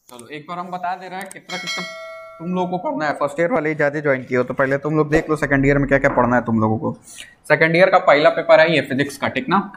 चलो एक बार हम बता दे रहे हैं कितना कितना तुम लोगों को पढ़ना है। फर्स्ट ईयर वाले ज़्यादा ज्वाइन किए हो तो पहले तुम लोग देख लो सेकंड ईयर में क्या क्या पढ़ना है तुम लोगों को। सेकंड ईयर का पहला पेपर है ये फिजिक्स का, ठीक ना।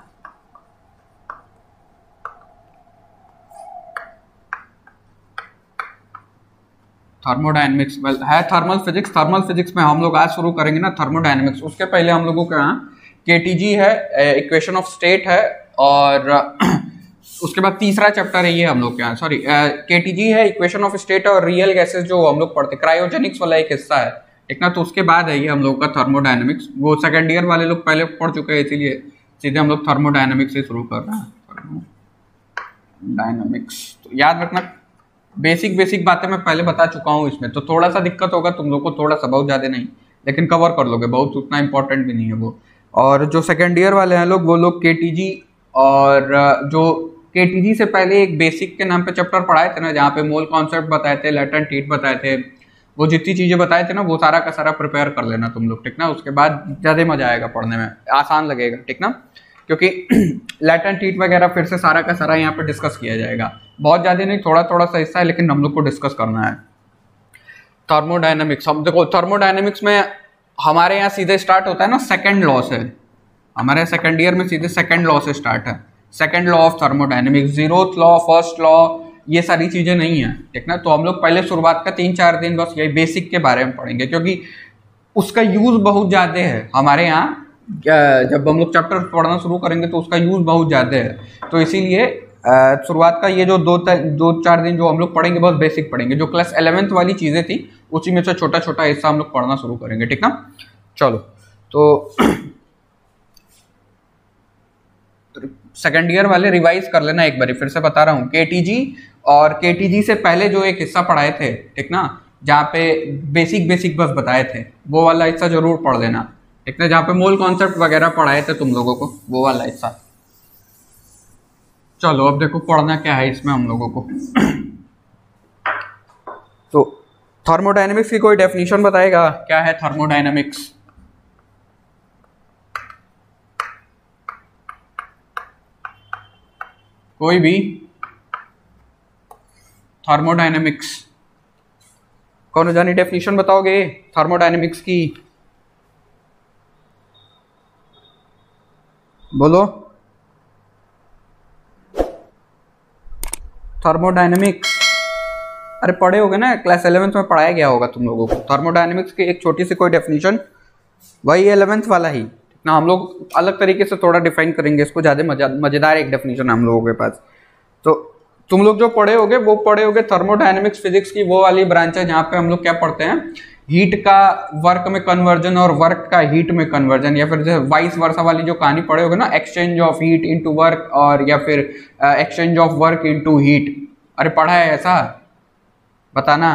थर्मोडायनेमिक्स है थर्मल फिजिक्स। थर्मल फिजिक्स में हम लोग आज शुरू करेंगे ना थर्मोडायनेमिक्स। उसके पहले हम लोगों के यहाँ केटीजी है, इक्वेशन ऑफ स्टेट है, और उसके बाद तीसरा चैप्टर है ये हम लोग के यहाँ, सॉरी केटीजी है, इक्वेशन ऑफ स्टेट और रियल गैसेस जो हम लोग पढ़ते, क्रायोजेनिक्स वाला एक हिस्सा है, ठीक ना। तो उसके बाद है ये हम लोग का थर्मोडायनेमिक्स। वो सेकंड ईयर वाले लोग पहले पढ़ चुके हैं, इसीलिए सीधे हम लोग थर्मोडायनेमिक्स से शुरू कर रहे हैं। डायनामिक्स तो याद रखना, बेसिक बातें मैं पहले बता चुका हूँ इसमें, तो थोड़ा सा दिक्कत होगा तुम लोग को, थोड़ा सा, बहुत ज़्यादा नहीं, लेकिन कवर कर लोगे, बहुत उतना इंपॉर्टेंट भी नहीं है वो। और जो सेकेंड ईयर वाले हैं लोग वो लोग केटीजी, और जो केटीजी से पहले एक बेसिक के नाम पे चैप्टर पढ़ाए थे ना, जहाँ पे मोल कॉन्सेप्ट बताए थे, लैटेंट हीट बताए थे, वो जितनी चीज़ें बताए थे ना वो सारा का सारा प्रिपेयर कर लेना तुम लोग, ठीक ना। उसके बाद ज़्यादा मजा आएगा पढ़ने में, आसान लगेगा, ठीक ना, क्योंकि लैटेंट हीट वगैरह फिर से सारा का सारा यहाँ पे डिस्कस किया जाएगा। बहुत ज़्यादा नहीं, थोड़ा थोड़ा सा हिस्सा है, लेकिन हम लोग को डिस्कस करना है। थर्मोडायनेमिक्स, हम देखो थर्मोडायनेमिक्स में हमारे यहाँ सीधे स्टार्ट होता है ना सेकंड लॉ से। हमारे सेकंड ईयर में सीधे सेकंड लॉ से स्टार्ट है, second law of thermodynamics. Zeroth law, first law, ये सारी चीज़ें नहीं है, ठीक ना। तो हम लोग पहले शुरुआत का 3-4 दिन बस यही बेसिक के बारे में पढ़ेंगे, क्योंकि उसका यूज़ बहुत ज़्यादा है हमारे यहाँ। जब हम लोग चैप्टर पढ़ना शुरू करेंगे तो उसका यूज़ बहुत ज़्यादा है, तो इसीलिए शुरुआत का ये जो 2-4 दिन जो हम लोग पढ़ेंगे बस बेसिक पढ़ेंगे। जो क्लास 11th वाली चीज़ें थी उसी में से छोटा छोटा हिस्सा हम लोग पढ़ना शुरू करेंगे, ठीक ना। चलो तो सेकंड ईयर वाले रिवाइज कर लेना एक बार, फिर से बता रहा हूँ। केटीजी और केटीजी से पहले जो एक हिस्सा पढ़ाए थे, ठीक ना, जहाँ पे बेसिक बस बताए थे, वो वाला हिस्सा जरूर पढ़ लेना, ठीक ना। जहाँ पे मोल कॉन्सेप्ट वगैरह पढ़ाए थे तुम लोगों को, वो वाला हिस्सा। चलो अब देखो पढ़ना क्या है इसमें हम लोगों को। तो थर्मोडायनेमिक्स की कोई डेफिनेशन बताएगा, क्या है थर्मोडायनेमिक्स? कोई भी? थर्मोडायनेमिक्स कौन जानी डेफिनेशन बताओगे थर्मोडायनेमिक्स की? बोलो। थर्मोडायनेमिक्स अरे पढ़े होगे ना, क्लास 11th में पढ़ाया गया होगा तुम लोगों को। थर्मोडायनेमिक्स की एक छोटी सी कोई डेफिनेशन, वही 11th वाला ही ना। हम लोग अलग तरीके से थोड़ा डिफाइन करेंगे इसको, ज़्यादा मज़ेदार एक डेफिनेशन है हम लोगों के पास। तो तुम लोग जो पढ़े होगे वो पढ़े होगे थर्मोडायनेमिक्स फिजिक्स की वो वाली ब्रांच है, जहाँ पे हम लोग क्या पढ़ते हैं, हीट का वर्क में कन्वर्जन और वर्क का हीट में कन्वर्जन, या फिर वाइस वर्सा वाली जो कहानी पढ़े होगे ना, exchange of heat into work, और या फिर exchange of work into heat. अरे पढ़ा है ऐसा? बताना।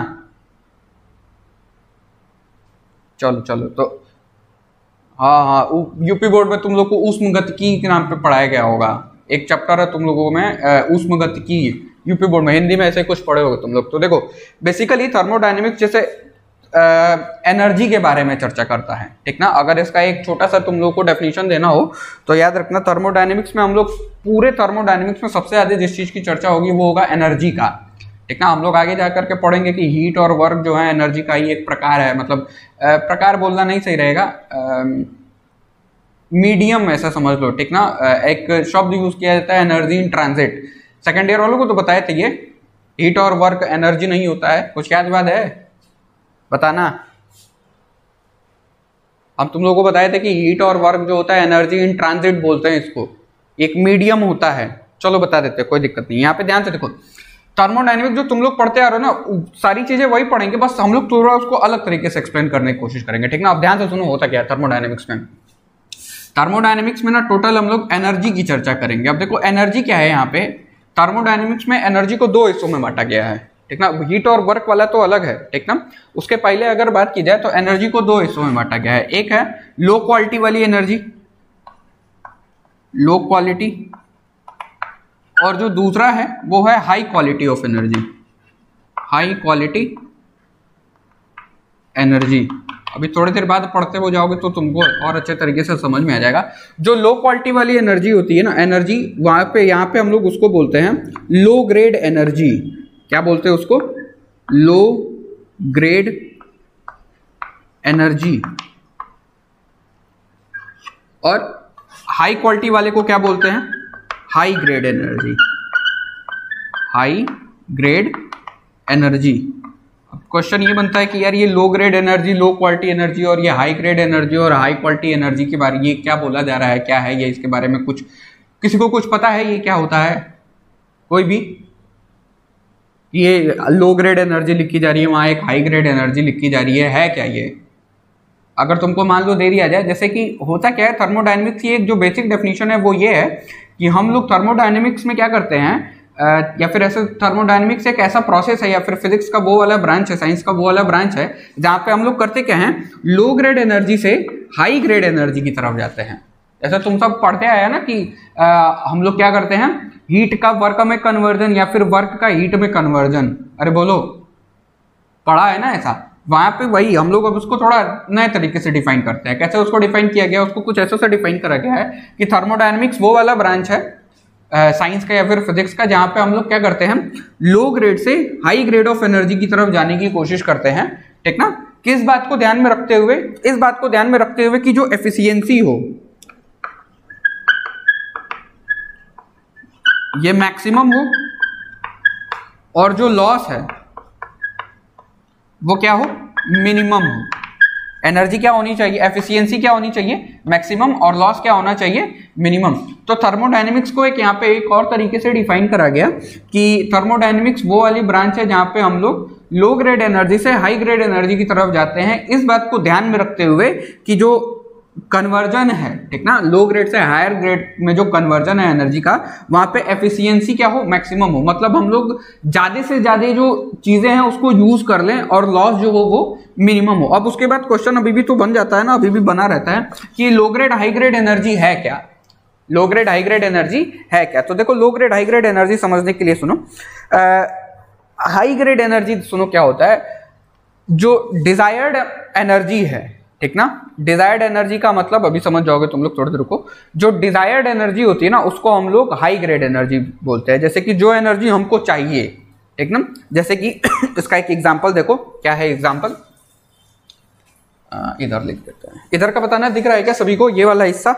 चलो तो हाँ, यूपी बोर्ड में तुम लोग को ऊष्मगतिकी के नाम पे पढ़ाया गया होगा, एक चैप्टर है तुम लोगों में ऊष्मगतिकी, यूपी बोर्ड में हिंदी में ऐसे कुछ पढ़े होगे तुम लोग। तो देखो बेसिकली थर्मोडायनेमिक्स जैसे एनर्जी के बारे में चर्चा करता है, ठीक ना। अगर इसका एक छोटा सा तुम लोग को डेफिनेशन देना हो तो याद रखना, थर्मोडायनेमिक्स में हम लोग पूरे थर्मोडायनेमिक्स में सबसे ज्यादा जिस चीज की चर्चा होगी वो होगा एनर्जी का, ठीक ना। हम लोग आगे जाकर के पढ़ेंगे कि हीट और वर्क जो है एनर्जी का ही एक प्रकार है, मतलब प्रकार बोलना नहीं सही रहेगा, मीडियम ऐसा समझ लो, ठीक ना। एक शब्द यूज किया जाता है energy in transit. Second year वालों को तो बताए थे ये, हीट और वर्क एनर्जी नहीं होता है, कुछ याद बात है? बताना। हम तुम लोगों को बताए थे कि हीट और वर्क जो होता है एनर्जी इन ट्रांजिट बोलते हैं इसको, एक मीडियम होता है। चलो बता देते हैं, कोई दिक्कत नहीं। यहाँ पे ध्यान से देखो, थर्मोडायनेमिक्स जो तुम लोग पढ़ते आ रहे हो ना, सारी चीजें वही पढ़ेंगे, बस हम लोग थोड़ा उसको अलग तरीके से एक्सप्लेन करने की कोशिश करेंगे, ठीक ना। अब ध्यान से सुनो होता क्या है थर्मोडायनेमिक्स में। थर्मोडायनेमिक्स में ना टोटल हम लोग एनर्जी की चर्चा करेंगे। अब देखो एनर्जी क्या है, यहाँ पे थर्मोडायनेमिक्स में एनर्जी को 2 हिस्सों में बांटा गया है, ठीक ना। हीट और वर्क वाला तो अलग है, ठीक ना। उसके पहले अगर बात की जाए तो एनर्जी को 2 हिस्सों में बांटा गया है। एक है लो क्वालिटी वाली एनर्जी, लो क्वालिटी, और जो दूसरा है वो है high quality of energy, high quality energy. अभी थोड़ी देर बाद पढ़ते हो जाओगे तो तुमको और अच्छे तरीके से समझ में आ जाएगा। जो लो क्वालिटी वाली एनर्जी होती है ना, एनर्जी वहाँ पे, यहाँ पे हम लोग उसको बोलते हैं लो ग्रेड एनर्जी, क्या बोलते हैं उसको, लो ग्रेड एनर्जी, और हाई क्वालिटी वाले को क्या बोलते हैं, high grade energy, high grade energy. अब क्वेश्चन ये बनता है कि यार ये low grade energy, low quality energy, और ये हाई ग्रेड एनर्जी और हाई क्वालिटी एनर्जी के बारे में ये क्या बोला जा रहा है, क्या है ये, इसके बारे में कुछ किसी को कुछ पता है ये क्या होता है, कोई भी? ये लो ग्रेड एनर्जी लिखी जा रही है, वहां एक हाई ग्रेड एनर्जी लिखी जा रही है क्या ये? अगर तुमको मान लो दे दिया जाए, जैसे कि होता क्या है थर्मोडायनेमिक्स की एक जो बेसिक डेफिनेशन है वो ये है कि हम लोग थर्मोडायनेमिक्स में क्या करते हैं, या फिर ऐसे थर्मोडायनेमिक्स एक ऐसा प्रोसेस है या फिर फिजिक्स का वो वाला ब्रांच है, साइंस का वो वाला ब्रांच है जहाँ पे हम लोग करते क्या हैं, लो ग्रेड एनर्जी से हाई ग्रेड एनर्जी की तरफ जाते हैं। जैसे तुम सब पढ़ते आया ना कि हम लोग क्या करते हैं, हीट का वर्क में कन्वर्जन या फिर वर्क का हीट में कन्वर्जन, अरे बोलो, पढ़ा है ना ऐसा? वहां पे वही हम लोग अब उसको थोड़ा नए तरीके से डिफाइन करते हैं। कैसे उसको डिफाइन किया गया, उसको कुछ ऐसे से डिफाइन करा गया है कि थर्मोडायनेमिक्स वो वाला ब्रांच है साइंस का या फिर फिजिक्स का जहां पे हम लोग क्या करते हैं, लो ग्रेड से हाई ग्रेड ऑफ एनर्जी की तरफ जाने की कोशिश करते हैं, ठीक ना? किस बात को ध्यान में रखते हुए, इस बात को ध्यान में रखते हुए कि जो एफिशिएंसी हो ये मैक्सिमम हो और जो लॉस है वो क्या हो, मिनिमम हो। एनर्जी क्या होनी चाहिए, एफिशिएंसी क्या होनी चाहिए, मैक्सिमम, और लॉस क्या होना चाहिए, मिनिमम। तो थर्मोडायनेमिक्स को एक यहाँ पे एक और तरीके से डिफाइन करा गया कि थर्मोडायनेमिक्स वो वाली ब्रांच है जहाँ पे हम लोग लो ग्रेड एनर्जी से हाई ग्रेड एनर्जी की तरफ जाते हैं, इस बात को ध्यान में रखते हुए कि जो कन्वर्जन है, ठीक ना, लो ग्रेड से हायर ग्रेड में जो कन्वर्जन है एनर्जी का, वहां पे एफिशिएंसी क्या हो, मैक्सिमम हो। मतलब हम लोग ज्यादा से ज्यादा जो चीजें हैं उसको यूज कर लें और लॉस जो हो वो मिनिमम हो। अब उसके बाद क्वेश्चन अभी भी तो बन जाता है ना, अभी भी बना रहता है कि low grade high grade energy है क्या, low grade high grade energy है क्या? तो देखो low grade high grade energy समझने के लिए सुनो, हाई ग्रेड एनर्जी सुनो क्या होता है, जो डिजायर्ड एनर्जी है, ठीक ना, डिजायर्ड एनर्जी का मतलब अभी समझ जाओगे तुम लोग, थोड़ी देर रुको। जो डिजायर्ड एनर्जी होती है ना उसको हम लोग हाई ग्रेड एनर्जी बोलते हैं। जैसे कि जो एनर्जी हमको चाहिए, ठीक ना, जैसे कि इसका एक एग्जांपल देखो, क्या है एग्जांपल, इधर लिख देते हैं। इधर का बताना दिख रहा है क्या सभी को, ये वाला हिस्सा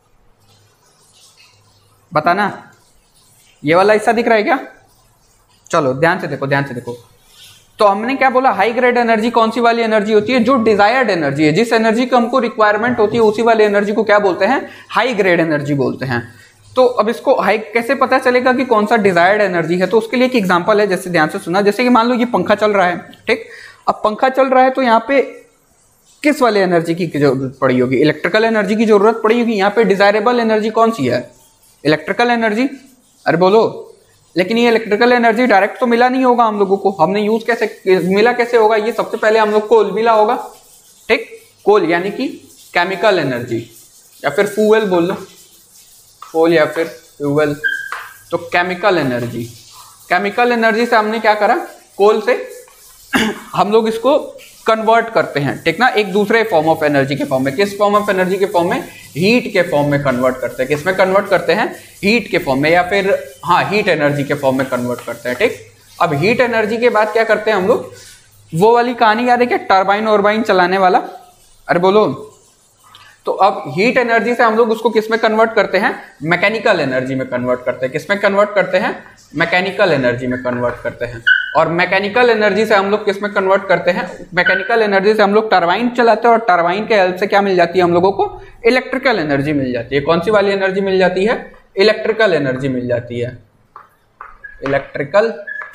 बताना, ये वाला हिस्सा दिख रहा है क्या? चलो ध्यान से देखो, ध्यान से देखो। तो हमने क्या बोला, हाई ग्रेड एनर्जी कौन सी वाली एनर्जी होती है, जो डिजायर्ड एनर्जी है, जिस एनर्जी की हमको रिक्वायरमेंट होती है उसी वाली एनर्जी को क्या बोलते हैं, हाई ग्रेड एनर्जी बोलते हैं। तो अब इसको हाई कैसे पता चलेगा कि कौन सा डिजायर्ड एनर्जी है, तो उसके लिए एक एग्जांपल है, जैसे ध्यान से सुना। जैसे कि मान लो ये पंखा चल रहा है, ठीक, अब पंखा चल रहा है तो यहाँ पे किस वाले एनर्जी की जरूरत पड़ी होगी, इलेक्ट्रिकल एनर्जी की जरूरत पड़ी होगी। यहाँ पे डिजायरेबल एनर्जी कौन सी है, इलेक्ट्रिकल एनर्जी, अरे बोलो। लेकिन ये इलेक्ट्रिकल एनर्जी डायरेक्ट तो मिला नहीं होगा हम लोगों को, हमने यूज कैसे, मिला कैसे होगा, ये सबसे पहले हम लोग कोल मिला होगा, ठीक, कोल यानी कि केमिकल एनर्जी या फिर फ्यूल बोल लो, कोल या फिर फ्यूल, तो केमिकल एनर्जी, केमिकल एनर्जी से हमने क्या करा, कोल से हम लोग इसको कन्वर्ट करते हैं, ठीक ना, एक दूसरे फॉर्म ऑफ एनर्जी के फॉर्म में। किस फॉर्म ऑफ एनर्जी के फॉर्म में, हीट के फॉर्म में कन्वर्ट करते हैं। किसमें कन्वर्ट करते हैं, हीट के फॉर्म में, या फिर हाँ हीट एनर्जी के फॉर्म में कन्वर्ट करते हैं, ठीक। अब हीट एनर्जी के बाद क्या करते हैं हम लोग, वो वाली कहानी याद है क्या, टरबाइन ऑरबाइन चलाने वाला, अरे बोलो। तो अब हीट एनर्जी से हम लोग उसको किसमें कन्वर्ट करते हैं, मैकेनिकल एनर्जी में कन्वर्ट करते हैं। किसमें कन्वर्ट करते हैं, मैकेनिकल एनर्जी में कन्वर्ट करते हैं। और मैकेनिकल एनर्जी से हम लोग किसमें कन्वर्ट करते हैं, मैकेनिकल एनर्जी से हम लोग टरबाइन चलाते हैं, और टरबाइन के हेल्प से क्या मिल जाती है हम लोगों को, इलेक्ट्रिकल एनर्जी मिल जाती है। कौन सी वाली एनर्जी मिल जाती है, इलेक्ट्रिकल एनर्जी मिल जाती है, इलेक्ट्रिकल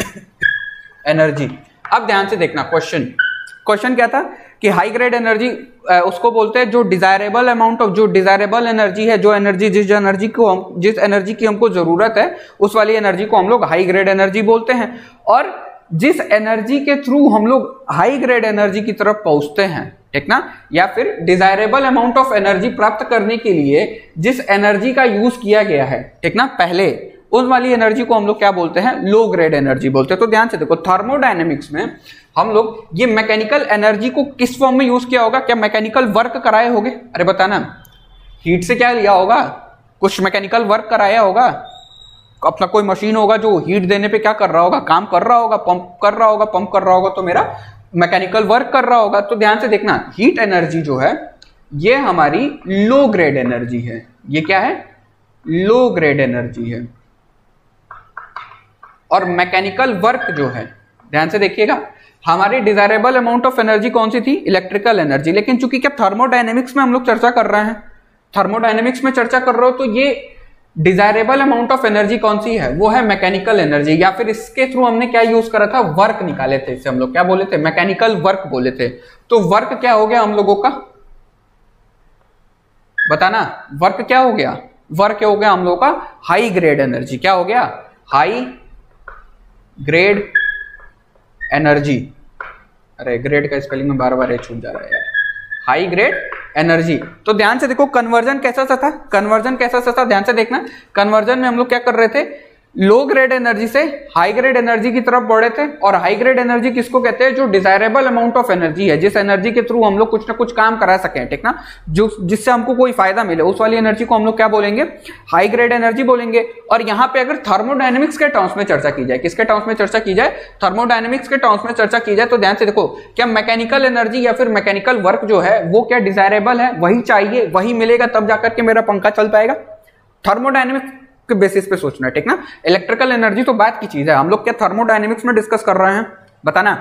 एनर्जी। अब ध्यान से देखना, क्वेश्चन क्या था कि हाई ग्रेड एनर्जी उसको बोलते हैं जो डिजायरेबल अमाउंट ऑफ, जो डिजायरेबल एनर्जी है, जो एनर्जी जिस एनर्जी की हमको जरूरत है उस वाली एनर्जी को हम लोग हाई ग्रेड एनर्जी बोलते हैं। और जिस एनर्जी के थ्रू हम लोग हाई ग्रेड एनर्जी की तरफ पहुंचते हैं, ठीक ना, या फिर डिजायरेबल अमाउंट ऑफ एनर्जी प्राप्त करने के लिए जिस एनर्जी का यूज किया गया है, ठीक ना, पहले उस वाली एनर्जी को हम लोग क्या बोलते हैं, लो ग्रेड एनर्जी बोलते हैं। तो ध्यान से देखो, थर्मोडायनेमिक्स में हम लोग ये मैकेनिकल एनर्जी को किस फॉर्म में यूज किया होगा, क्या मैकेनिकल वर्क कराए होगे, अरे बताना, हीट से क्या लिया होगा, कुछ मैकेनिकल वर्क कराया होगा, अपना कोई मशीन होगा जो हीट देने पे क्या कर रहा होगा, काम कर रहा होगा, पंप कर रहा होगा, पंप कर रहा होगा, तो मेरा मैकेनिकल वर्क कर रहा होगा। तो ध्यान से देखना, हीट एनर्जी जो है ये हमारी लो ग्रेड एनर्जी है। ये क्या है, लो ग्रेड एनर्जी है। और मैकेनिकल वर्क जो है, ध्यान से देखिएगा, हमारी डिजायरेबल अमाउंट ऑफ एनर्जी कौन सी थी, इलेक्ट्रिकल एनर्जी। लेकिन चूंकि क्या थर्मोडायनेमिक्स में हम लोग चर्चा कर रहे हैं, थर्मोडायनेमिक्स में चर्चा कर रहे हो, तो ये डिजायरेबल अमाउंट ऑफ एनर्जी कौन सी है, वो है मैकेनिकल एनर्जी। या फिर इसके थ्रू हमने क्या यूज करा था, वर्क निकाले थे, इसे हम लोग क्या बोले थे, मैकेनिकल वर्क बोले थे। तो वर्क क्या हो गया हम लोगों का, बताना, वर्क क्या हो गया, वर्क हो गया हम लोगों का हाई ग्रेड एनर्जी। क्या हो गया, हाई ग्रेड एनर्जी। अरे ग्रेड का स्पेलिंग में बार बार ये छूट जा रहा है यार, हाई ग्रेड एनर्जी। तो ध्यान से देखो कन्वर्जन कैसा सा था, कन्वर्जन कैसा सा था, ध्यान से देखना। कन्वर्जन में हम लोग क्या कर रहे थे, लो ग्रेड एनर्जी से हाई ग्रेड एनर्जी की तरफ बढ़े थे। और हाई ग्रेड एनर्जी किसको कहते हैं, जो डिजायरेबल अमाउंट ऑफ एनर्जी है, जिस एनर्जी के थ्रू हम लोग कुछ ना कुछ काम करा सकें, ठीक ना, जो जिससे हमको कोई फायदा मिले, उस वाली एनर्जी को हम लोग क्या बोलेंगे, हाई ग्रेड एनर्जी बोलेंगे। और यहाँ पे अगर थर्मोडायनेमिक्स के टर्म्स में चर्चा की जाए, किसके टर्म्स में चर्चा की जाए, थर्मोडायनेमिक्स के टर्म्स में चर्चा की जाए, तो ध्यान से देखो, क्या मैकेनिकल एनर्जी या फिर मैकेनिकल वर्क जो है वो क्या डिजायरेबल है, वही चाहिए, वही मिलेगा तब जाकर के मेरा पंखा चल पाएगा। थर्मोडायनेमिक्स के बेसिस पे सोचना है, ठीक ना। इलेक्ट्रिकल एनर्जी तो बात की चीज है, हम लोग क्या थर्मोडायनेमिक्स में डिस्कस कर रहे हैं, बताना।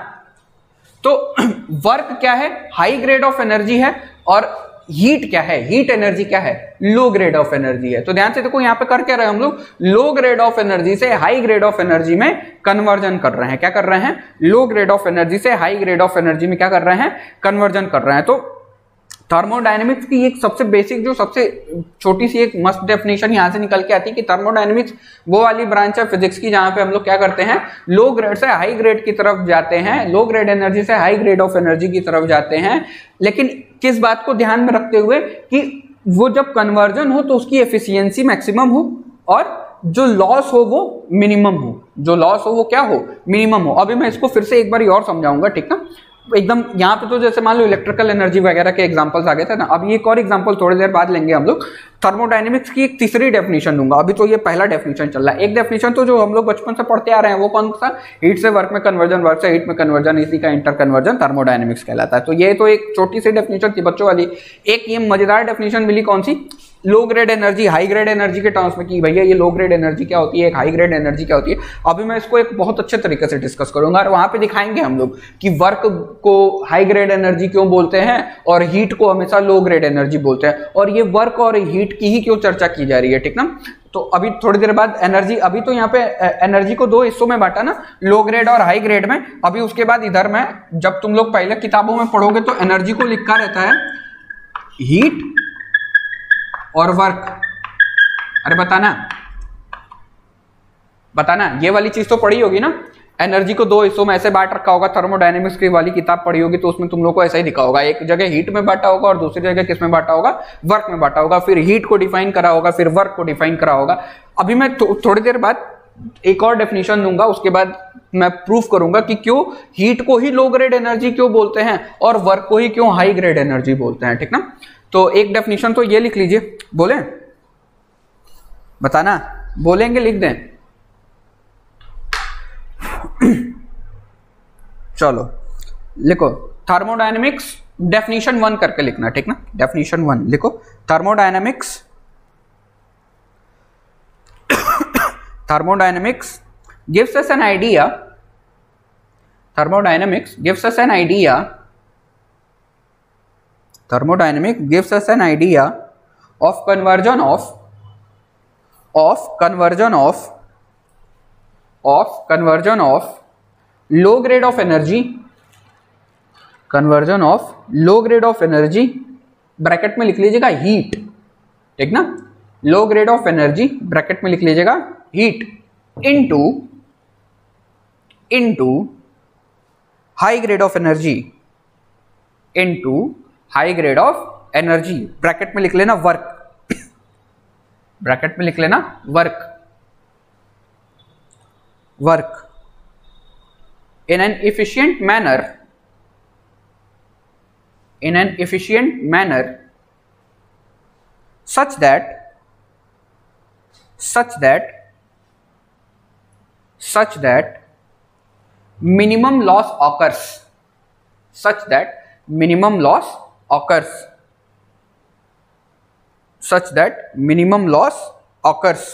तो वर्क क्या है, हाई ग्रेड ऑफ एनर्जी है। और हीट क्या है, हीट एनर्जी क्या है, लो ग्रेड ऑफ एनर्जी है। तो ध्यान से देखो यहां पे कर क्या रहे हैं हम लोग, लो ग्रेड ऑफ एनर्जी से हाई ग्रेड ऑफ एनर्जी में कन्वर्जन कर रहे हैं। क्या कर रहे हैं, लो ग्रेड ऑफ एनर्जी से हाई ग्रेड ऑफ एनर्जी में क्या कर रहे हैं, कन्वर्जन कर रहे हैं। तो थर्मोडायनेमिक्स की एक सबसे बेसिक, जो सबसे छोटी सी एक मस्त डेफिनेशन यहां से निकल के आती है कि थर्मोडायनेमिक्स वो वाली ब्रांच है फिजिक्स की जहां पे हम लोग क्या करते हैं, लो ग्रेड से हाई ग्रेड की तरफ जाते हैं, लो ग्रेड एनर्जी से हाई ग्रेड ऑफ एनर्जी की तरफ जाते हैं। लेकिन किस बात को ध्यान में रखते हुए कि वो जब कन्वर्जन हो तो उसकी एफिशिएंसी मैक्सिमम हो और जो लॉस हो वो मिनिमम हो, जो लॉस हो वो क्या हो, मिनिमम हो। अभी मैं इसको फिर से एक बार और समझाऊंगा, ठीक ना, एकदम। यहाँ पे तो जैसे मान लो इलेक्ट्रिकल एनर्जी वगैरह के एग्जांपल्स आ गए थे ना, अब एक और एग्जांपल थोड़ी देर बाद लेंगे हम लोग। थर्मोडायनेमिक्स की एक तीसरी डेफिनेशन दूंगा, अभी तो ये पहला डेफिनेशन चल रहा है। एक डेफिनेशन तो जो हम लोग बचपन से पढ़ते आ रहे हैं वो कौन सा, हीट से वर्क में कन्वर्जन, वर्क से हीट में कन्वर्जन, इसी का इंटर कन्वर्जन थर्मोडायनेमिक्स कहलाता है। तो ये तो एक छोटी सी डेफिनेशन थी बच्चों वाली। एक ये मजेदार डेफिनेशन मिली कौन सी, low grade energy high grade energy के टर्म्स में, कि भैया ये लो ग्रेड एनर्जी क्या होती है, एक हाई ग्रेड एनर्जी क्या होती है। अभी मैं इसको एक बहुत अच्छे तरीके से डिस्कस करूंगा और वहां पे दिखाएंगे हम लोग कि वर्क को हाई ग्रेड एनर्जी क्यों बोलते हैं और हीट को हमेशा लो ग्रेड एनर्जी बोलते हैं, और ये वर्क और हीट की ही क्यों चर्चा की जा रही है, ठीक ना। तो अभी थोड़ी देर बाद एनर्जी, अभी तो यहाँ पे एनर्जी को दो हिस्सों में बांटा ना, लो ग्रेड और हाई ग्रेड में। अभी उसके बाद इधर में जब तुम लोग पहले किताबों में पढ़ोगे तो एनर्जी को लिखा रहता है हीट और वर्क। अरे बताना ये वाली चीज तो पढ़ी होगी ना, एनर्जी को दो हिस्सों में ऐसे बांट रखा होगा। थर्मोडायनेमिक्स की वाली किताब पढ़ी होगी तो उसमें तुम लोग को ऐसा ही दिखा होगा, एक जगह हीट में बांटा होगा और दूसरी जगह किस में बांटा होगा, वर्क में बांटा होगा। फिर हीट को डिफाइन करा होगा, फिर वर्क को डिफाइन करा होगा। अभी मैं थोड़ी देर बाद एक और डेफिनेशन दूंगा, उसके बाद मैं प्रूफ करूंगा कि क्यों हीट को ही लो ग्रेड एनर्जी क्यों बोलते हैं और वर्क को ही क्यों हाई ग्रेड एनर्जी बोलते हैं, ठीक ना। तो एक डेफिनेशन तो ये लिख लीजिए, बोले, बताना, बोलेंगे लिख दें। चलो लिखो, थर्मोडायनेमिक्स डेफिनेशन 1 करके लिखना, ठीक ना, डेफिनेशन 1 लिखो। Thermodynamics gives us an idea, thermodynamics gives us an idea of conversion of low grade of energy, bracket में लिख लीजिएगा हीट, ठीक ना, low grade of energy bracket में लिख लीजिएगा heat into high grade of energy, bracket में लिख लेना वर्क, ब्रैकेट में लिख लेना work in an efficient manner such that such that minimum loss occurs, such that minimum loss occurs, such that minimum loss occurs,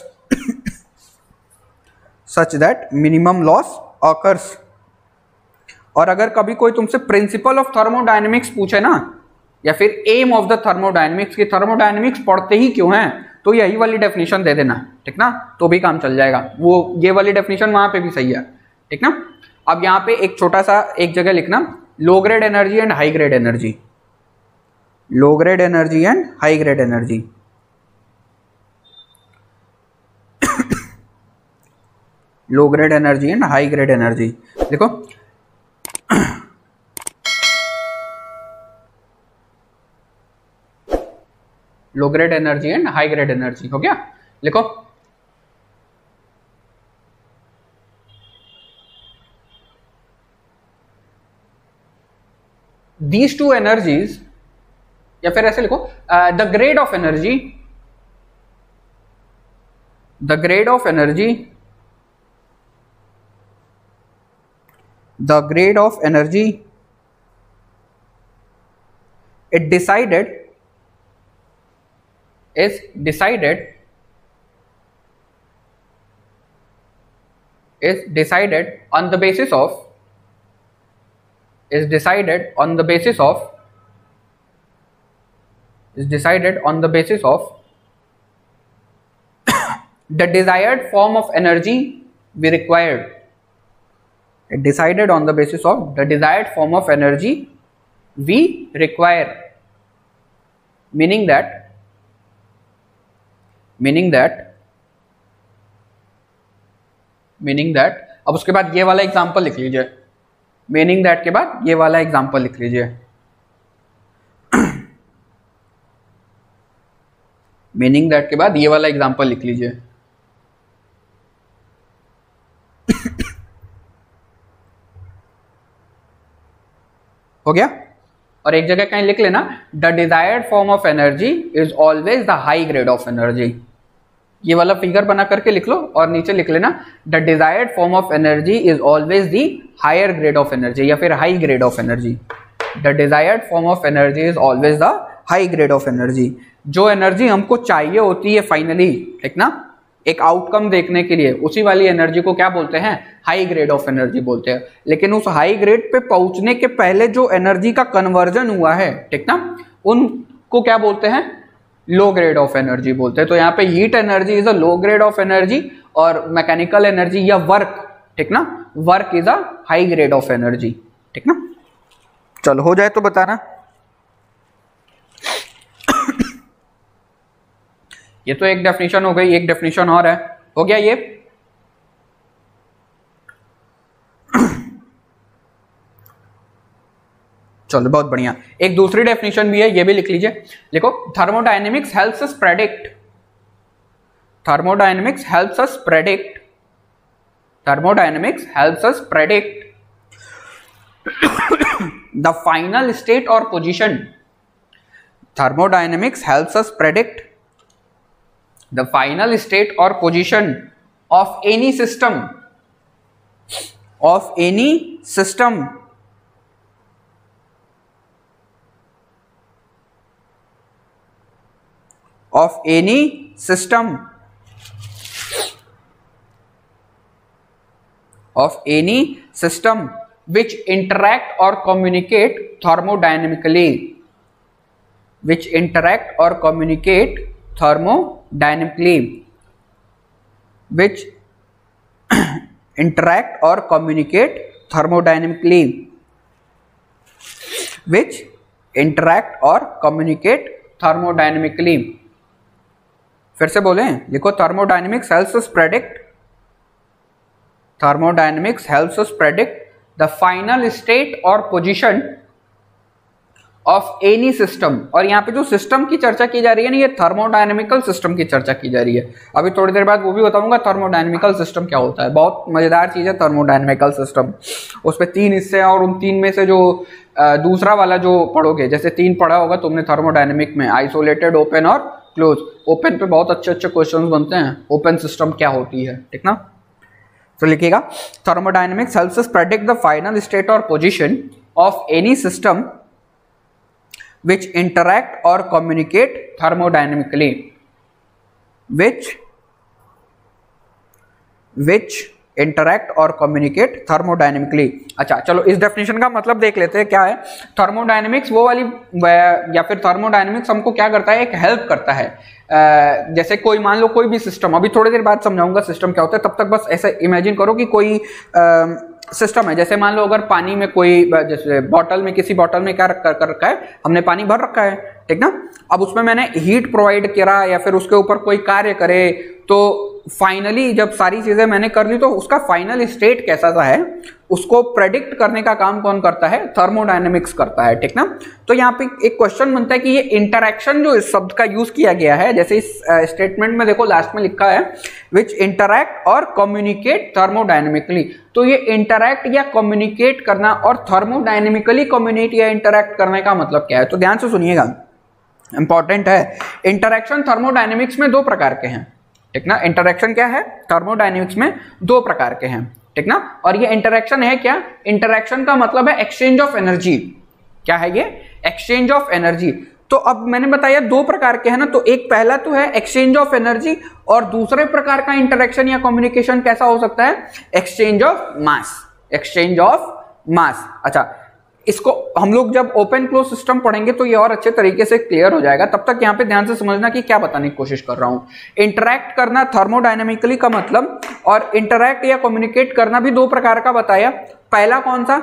such that minimum loss occurs। और अगर कभी कोई तुमसे प्रिंसिपल ऑफ थर्मोडायनेमिक्स पूछे ना, या फिर एम ऑफ द थर्मोडायनेमिक्स की थर्मोडायनेमिक्स पढ़ते ही क्यों हैं, तो यही वाली डेफिनेशन दे देना, ठीक ना, तो भी काम चल जाएगा। वो ये वाली डेफिनेशन वहां पे भी सही है, ठीक ना। अब यहाँ पे एक छोटा सा एक जगह लिखना, low grade energy and high grade energy, low grade energy and high grade energy. Low grade energy and high grade energy देखो, low grade energy and high grade energy हो गया। लिखो these two energies, या फिर ऐसे लिखो the grade of energy, the grade of energy, the grade of energy it decided is decided on the basis of, is decided on the basis of, is decided on the basis of the desired form of energy we required, it decided on the basis of the desired form of energy we require, meaning that अब उसके बाद ये वाला example लिख लीजिए, meaning that के बाद ये वाला एग्जांपल लिख लीजिए, मीनिंग दैट के बाद ये वाला एग्जांपल लिख लीजिए। हो गया। और एक जगह कहीं लिख लेना, the desired form of energy is always the high grade of energy. ये वाला फिगर बना करके लिख लो और नीचे लिख लेना, the desired form of energy is always the higher grade of energy, या फिर high grade of energy. The desired form of energy is always the high grade of energy. जो एनर्जी हमको चाहिए होती है फाइनली, ठीक ना, एक आउटकम देखने के लिए, उसी वाली एनर्जी को क्या बोलते हैं, हाई ग्रेड ऑफ एनर्जी बोलते हैं। लेकिन उस हाई ग्रेड पे पहुंचने के पहले जो एनर्जी का कन्वर्जन हुआ है, ठीक ना, उनको क्या बोलते हैं, लो ग्रेड ऑफ एनर्जी बोलते हैं। तो यहाँ पे heat energy is a low grade of energy, और मैकेनिकल एनर्जी या वर्क, ठीक ना, work is a high grade of energy, ठीक ना। चलो हो जाए तो बताना। ये तो एक डेफिनेशन हो गई, एक डेफिनेशन और है, हो गया ये। चलो बहुत बढ़िया। एक दूसरी डेफिनेशन भी है, ये भी लिख लीजिए। देखो, thermodynamics helps us predict, thermodynamics helps us predict, thermodynamics helps us predict the final state और position, thermodynamics helps us predict the final state or position of any system, of any system, of any system, of any system which interact or communicate thermodynamically, which interact or communicate thermodynamically, which interact or communicate thermodynamically, which interact or communicate thermodynamically। फिर से बोलें, लिखो, thermodynamics helps us predict, thermodynamics helps us predict the final state or position of any system. और यहाँ पे जो system की चर्चा की जा रही है ना, ये थर्मोडायनेमिकल सिस्टम की चर्चा की जा रही है। अभी थोड़ी देर बाद वो भी बताऊंगा थर्मोडायनेमिकल सिस्टम क्या होता है। बहुत मजेदार चीज है थर्मोडायनेमिकल सिस्टम। उसमें 3 हिस्से हैं, और उन 3 में से जो दूसरा वाला जो पढ़ोगे, जैसे 3 पढ़ा होगा तुमने थर्मोडायनेमिक में, आइसोलेटेड, ओपन और क्लोज। ओपन पे बहुत अच्छे अच्छे क्वेश्चन बनते हैं, ओपन सिस्टम क्या होती है, ठीक ना। तो लिखिएगा thermodynamics helps us predict the final state और position of any system which interact or communicate thermodynamically, which interact और communicate thermodynamically। अच्छा चलो इस डेफिनेशन का मतलब देख लेते हैं क्या है। थर्मोडायनेमिक्स वो वाली या फिर थर्मोडायनेमिक्स हमको क्या करता है, एक हेल्प करता है। जैसे कोई मान लो कोई भी सिस्टम, अभी थोड़ी देर बाद समझाऊंगा सिस्टम क्या होता है, तब तक बस ऐसे इमेजिन करो कि कोई सिस्टम है। जैसे मान लो अगर पानी में कोई, जैसे बॉटल में, किसी बॉटल में क्या कर रखा है, हमने पानी भर रखा है, ठीक ना। अब उसमें मैंने हीट प्रोवाइड करा या फिर उसके ऊपर कोई कार्य करे, तो फाइनली जब सारी चीजें मैंने कर ली तो उसका फाइनल स्टेट कैसा सा है उसको प्रेडिक्ट करने का काम कौन करता है, थर्मोडायनेमिक्स करता है, ठीक ना। तो यहाँ पे एक क्वेश्चन बनता है कि ये इंटरैक्शन जो इस शब्द का यूज किया गया है, जैसे इस स्टेटमेंट में देखो लास्ट में लिखा है विच इंटरैक्ट और कम्युनिकेट थर्मोडायनेमिकली। तो ये इंटरैक्ट या कम्युनिकेट करना और थर्मोडायनेमिकली कम्युनिकेट या इंटरैक्ट करने का मतलब क्या है, तो ध्यान से सुनिएगा, इंपॉर्टेंट है। इंटरैक्शन थर्मोडायनेमिक्स में दो प्रकार के हैं, ठीक ना। इंटरैक्शन क्या है, थर्मोडायनेमिक्स में दो प्रकार के हैं, ठीक ना। और ये इंटरैक्शन है क्या, इंटरैक्शन का मतलब है एक्सचेंज ऑफ एनर्जी। क्या है ये, एक्सचेंज ऑफ एनर्जी। तो अब मैंने बताया दो प्रकार के हैं ना, तो एक पहला तो है एक्सचेंज ऑफ एनर्जी, और दूसरे प्रकार का इंटरैक्शन या कम्युनिकेशन कैसा हो सकता है, exchange of mass, exchange of mass. अच्छा, इसको हम लोग जब ओपन क्लोज सिस्टम पढ़ेंगे तो ये और अच्छे तरीके से क्लियर हो जाएगा। तब तक यहाँ पे ध्यान से समझना कि क्या बताने की कोशिश कर रहा हूं। इंटरैक्ट करना थर्मोडायनेमिकली का मतलब, और इंटरैक्ट या कम्युनिकेट करना भी दो प्रकार का बताया। पहला कौन सा,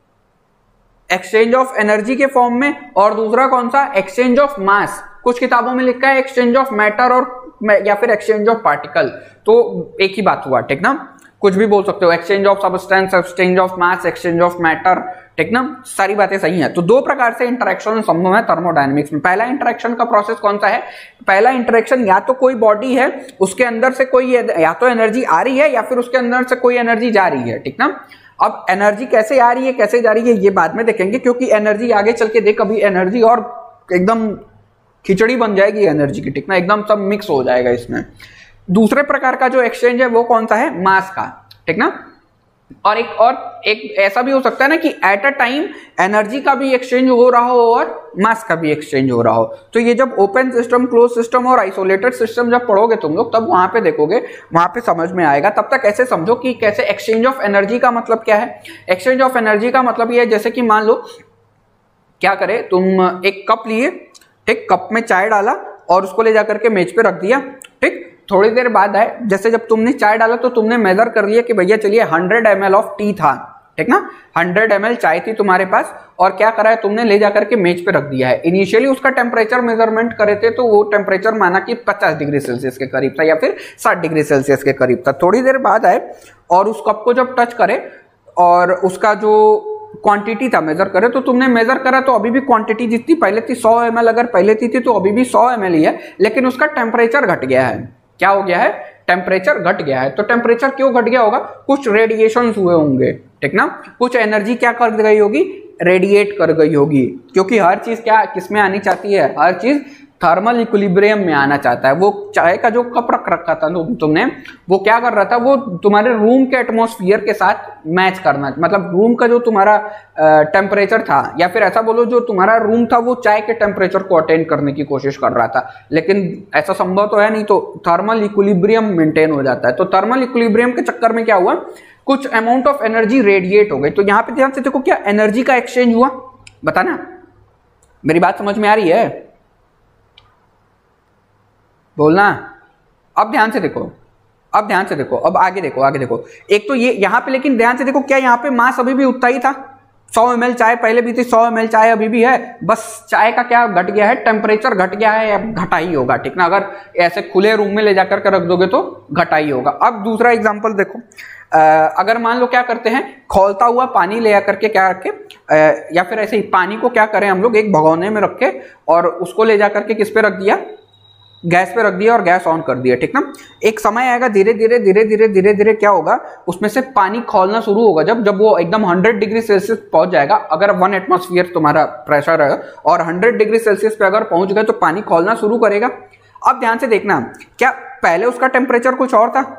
एक्सचेंज ऑफ एनर्जी के फॉर्म में, और दूसरा कौन सा, एक्सचेंज ऑफ मास। कुछ किताबों में लिखा है एक्सचेंज ऑफ मैटर और या फिर एक्सचेंज ऑफ पार्टिकल, तो एक ही बात हुआ, ठीक ना। कुछ भी बोल सकते हो, exchange of substance, exchange of mass, exchange of matter, ठीक ना, सारी बातें सही हैं। तो दो प्रकार से इंटरेक्शन संभव है थर्मोडायनेमिक्स में। पहला इंटरेक्शन का प्रोसेस कौन सा है, पहला इंटरेक्शन या तो कोई बॉडी है उसके अंदर से कोई या तो एनर्जी आ रही है या फिर उसके अंदर से कोई एनर्जी जा रही है, ठीक ना। अब एनर्जी कैसे आ रही है कैसे जा रही है ये बाद में देखेंगे, क्योंकि एनर्जी आगे चल के देख, अभी एनर्जी और एकदम खिचड़ी बन जाएगी एनर्जी की, ठीक ना, एकदम सब मिक्स हो जाएगा इसमें। दूसरे प्रकार का जो एक्सचेंज है वो कौन सा है, मास का, ठीक ना। और एक ऐसा भी हो सकता है ना कि एट अ टाइम एनर्जी का भी एक्सचेंज हो रहा हो और मास का भी एक्सचेंज हो रहा हो। तो ये जब ओपन सिस्टम, क्लोज सिस्टम और आइसोलेटेड सिस्टम जब पढ़ोगे तुम लोग, तब वहां पे देखोगे, वहां पे समझ में आएगा। तब तक ऐसे समझो कि कैसे एक्सचेंज ऑफ एनर्जी का मतलब क्या है। एक्सचेंज ऑफ एनर्जी का मतलब ये है, जैसे कि मान लो क्या करे, तुम एक कप लिए, ठीक, कप में चाय डाला और उसको ले जाकर के मेज पे रख दिया, ठीक। थोड़ी देर बाद आए, जैसे जब तुमने चाय डाला तो तुमने मेजर कर लिया कि भैया चलिए 100 ml ऑफ टी था, ठीक ना, 100 ml चाय थी तुम्हारे पास, और क्या करा है तुमने, ले जाकर के मेज पे रख दिया है। इनिशियली उसका टेम्परेचर मेजरमेंट करे थे तो वो टेम्परेचर माना कि 50 डिग्री सेल्सियस के करीब था या फिर 60 डिग्री सेल्सियस के करीब था। थोड़ी देर बाद आए और उस कप को जब टच करे और उसका जो क्वांटिटी था मेजर करे, तो तुमने मेजर करा तो अभी भी क्वांटिटी जितनी पहले थी 100 ml अगर पहले थी तो अभी भी 100 ml ही है, लेकिन उसका टेम्परेचर घट गया है। क्या हो गया है, टेम्परेचर घट गया है। तो टेम्परेचर क्यों घट गया होगा, कुछ रेडिएशंस हुए होंगे, ठीक ना, कुछ एनर्जी क्या कर गई होगी, रेडिएट कर गई होगी। क्योंकि हर चीज क्या किसमें आनी चाहती है, हर चीज थर्मल इक्विलिब्रियम में आना चाहता है। वो चाय का जो कप रख रखा था तुमने, वो क्या कर रहा था, वो तुम्हारे रूम के एटमॉस्फेयर के साथ मैच करना, मतलब रूम का जो तुम्हारा टेम्परेचर था, या फिर ऐसा बोलो जो तुम्हारा रूम था वो चाय के टेम्परेचर को अटेन करने की कोशिश कर रहा था। लेकिन ऐसा संभव तो है नहीं, तो थर्मल इक्विलिब्रियम मेंटेन हो जाता है। तो थर्मल इक्विलिब्रियम के चक्कर में क्या हुआ, कुछ अमाउंट ऑफ एनर्जी रेडिएट हो गई। तो यहाँ पे ध्यान से देखो, क्या एनर्जी का एक्सचेंज हुआ, बताना, मेरी बात समझ में आ रही है, बोलना। अब ध्यान से देखो, अब ध्यान से देखो, अब आगे देखो, आगे देखो। एक तो ये यहाँ पे, लेकिन ध्यान से देखो, क्या यहाँ पे मास अभी भी उतना ही था, 100 ml चाय पहले भी थी, 100 ml चाय अभी भी है, बस चाय का क्या घट गया है, टेम्परेचर घट गया है या घटा ही होगा, ठीक ना। अगर ऐसे खुले रूम में ले जाकर के रख दोगे तो घटा ही होगा। अब दूसरा एग्जाम्पल देखो, अगर मान लो क्या करते हैं, खौलता हुआ पानी ले जाकर के क्या रखे, या फिर ऐसे ही पानी को क्या करें हम लोग, एक भगोने में रख के और उसको ले जाकर के किस पे रख दिया, गैस पे रख दिया और गैस ऑन कर दिया, ठीक ना। एक समय आएगा, धीरे धीरे धीरे धीरे धीरे धीरे क्या होगा, उसमें से पानी खौलना शुरू होगा। जब वो एकदम 100 डिग्री सेल्सियस पहुंच जाएगा, अगर 1 एटमॉस्फेयर तुम्हारा प्रेशर है और 100 डिग्री सेल्सियस पे अगर पहुंच गए तो पानी खौलना शुरू करेगा। अब ध्यान से देखना, क्या पहले उसका टेम्परेचर कुछ और था,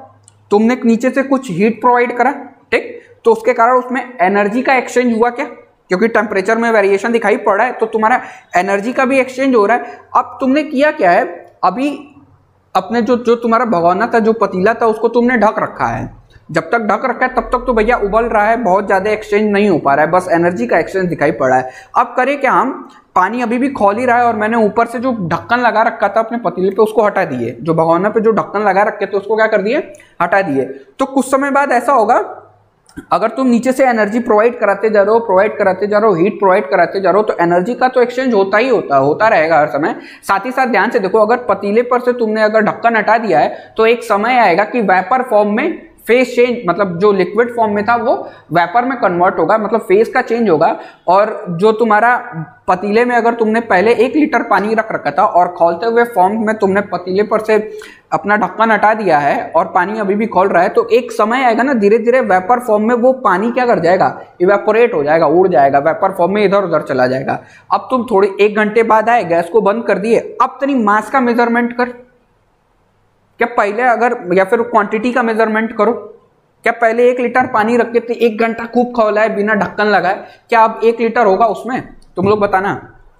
तुमने नीचे से कुछ हीट प्रोवाइड करा, ठीक, तो उसके कारण उसमें एनर्जी का एक्सचेंज हुआ क्या, क्योंकि टेम्परेचर में वेरिएशन दिखाई पड़ रहा है तो तुम्हारा एनर्जी का भी एक्सचेंज हो रहा है। अब तुमने किया क्या है, अभी अपने जो तुम्हारा भगोना था, जो पतीला था, उसको तुमने ढक रखा है। जब तक ढक रखा है तब तक तो भैया उबल रहा है, बहुत ज्यादा एक्सचेंज नहीं हो पा रहा है, बस एनर्जी का एक्सचेंज दिखाई पड़ रहा है। अब करें क्या, हम पानी अभी भी खौल ही रहा है और मैंने ऊपर से जो ढक्कन लगा रखा था अपने पतीले पे उसको हटा दिए, जो भगोना पे जो ढक्कन लगा रखे थे उसको क्या कर दिए, हटा दिए। तो कुछ समय बाद ऐसा होगा, अगर तुम नीचे से एनर्जी प्रोवाइड कराते जा रहे हो, हीट प्रोवाइड कराते जा रहे हो, तो एनर्जी का तो एक्सचेंज होता रहेगा हर समय। साथ ही साथ ध्यान से देखो, अगर पतीले पर से तुमने अगर ढक्कन हटा दिया है तो एक समय आएगा कि वेपर फॉर्म में फेस चेंज, मतलब जो लिक्विड फॉर्म में था वो वेपर में कन्वर्ट होगा, मतलब फेस का चेंज होगा। और जो तुम्हारा पतीले में अगर तुमने पहले 1 लीटर पानी रख रखा था और खौलते हुए फॉर्म में तुमने पतीले पर से अपना ढक्कन हटा दिया है और पानी अभी भी खौल रहा है, तो एक समय आएगा ना, धीरे धीरे वेपर फॉर्म में वो पानी क्या कर जाएगा, इवेपोरेट हो जाएगा, उड़ जाएगा, वेपर फॉर्म में इधर उधर चला जाएगा। अब तुम थोड़ी 1 घंटे बाद आए, गैस को बंद कर दिए, अब तेरी मास का मेजरमेंट कर, क्या पहले अगर, या फिर क्वांटिटी का मेजरमेंट करो, क्या पहले 1 लीटर पानी रख के 1 घंटा खूब खौला है बिना ढक्कन लगाए, क्या अब 1 लीटर होगा उसमें, तुम लोग बताना।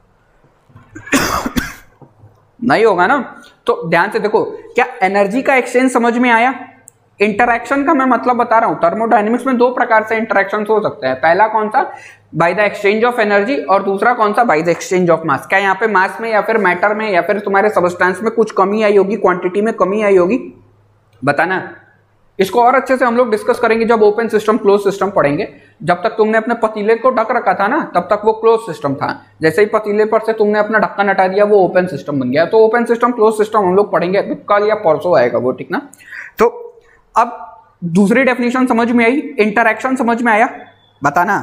नहीं होगा ना। तो ध्यान से देखो, क्या एनर्जी का एक्सचेंज समझ में आया। इंटरैक्शन का मैं मतलब बता रहा हूं, थर्मोडायनेमिक्स में 2 प्रकार से इंटरैक्शन हो सकते हैं। पहला कौन सा, by the exchange of energy, और दूसरा कौन सा, by the exchange of mass. क्या यहाँ पे मास में या फिर मैटर में या फिर तुम्हारे सबस्टेंस में कुछ कमी आई होगी, क्वांटिटी में कमी आई होगी, बताना। इसको और अच्छे से हम लोग डिस्कस करेंगे जब ओपन सिस्टम क्लोज सिस्टम पढ़ेंगे। जब तक तुमने अपने पतीले को ढक रखा था ना, तब तक वो क्लोज सिस्टम था। जैसे ही पतीले पर से तुमने अपना ढक्कन हटा दिया, वो ओपन सिस्टम बन गया। तो ओपन सिस्टम क्लोज सिस्टम हम लोग पढ़ेंगे, कल या परसों आएगा वो, ठीक ना। तो अब दूसरी डेफिनेशन समझ में आई, इंटरैक्शन समझ में आया, बताना।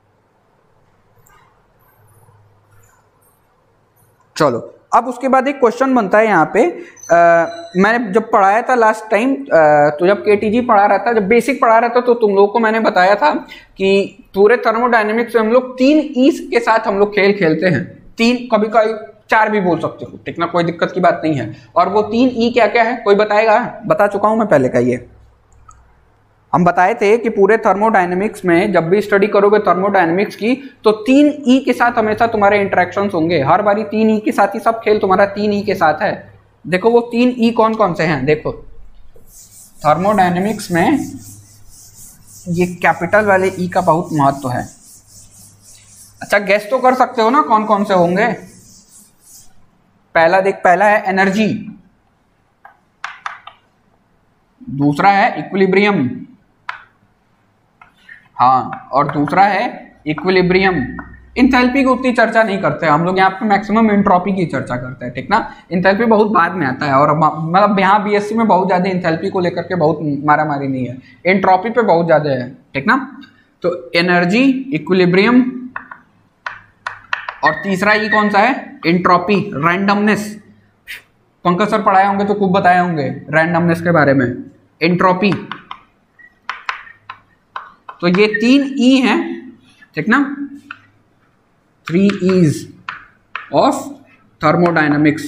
चलो, अब उसके बाद एक क्वेश्चन बनता है यहाँ पे, मैंने जब पढ़ाया था लास्ट टाइम, तो जब केटीजी पढ़ा रहा था, जब बेसिक पढ़ा रहा था, तो तुम लोगों को मैंने बताया था कि पूरे थर्मोडायनेमिक्स में हम लोग 3 ई के साथ हम लोग खेल खेलते हैं। 3, कभी कभी 4 भी बोल सकते हो, ठीक ना, कोई दिक्कत की बात नहीं है। और वो 3 ई क्या क्या है, कोई बताएगा। बता चुका हूं मैं पहले का, ये हम बताए थे कि पूरे थर्मोडायनेमिक्स में जब भी स्टडी करोगे थर्मोडायनेमिक्स की, तो 3 ई के साथ हमेशा तुम्हारे इंटरेक्शंस होंगे। हर बारी 3 ई के साथ ही सब खेल तुम्हारा 3 ई के साथ है। देखो वो 3 ई कौन कौन से हैं, देखो थर्मोडायनेमिक्स में ये कैपिटल वाले ई का बहुत महत्व है। अच्छा, गेस तो कर सकते हो ना कौन कौन से होंगे। पहला है एनर्जी, दूसरा है इक्विलिब्रियम, हाँ, और दूसरा है इक्विलिब्रियम। इंथैल्पी की उतनी चर्चा नहीं करते हम लोग, यहाँ पे मैक्सिमम एंट्रोपी की चर्चा करते हैं, ठीक ना। इंथैल्पी बहुत बाद में आता है, और मतलब यहाँ बीएससी में बहुत ज्यादा इंथैल्पी को लेकर के बहुत मारामारी नहीं है, एंट्रोपी पे बहुत ज्यादा है, ठीक ना। तो एनर्जी, इक्विलिब्रियम, और तीसरा ई कौन सा है, एंट्रोपी, रैंडमनेस। पंकज सर पढ़ाए होंगे तो खूब बताए होंगे रैंडमनेस के बारे में, एंट्रोपी। तो ये 3 ई हैं, ठीक ना, 3 ईज ऑफ थर्मोडायनेमिक्स।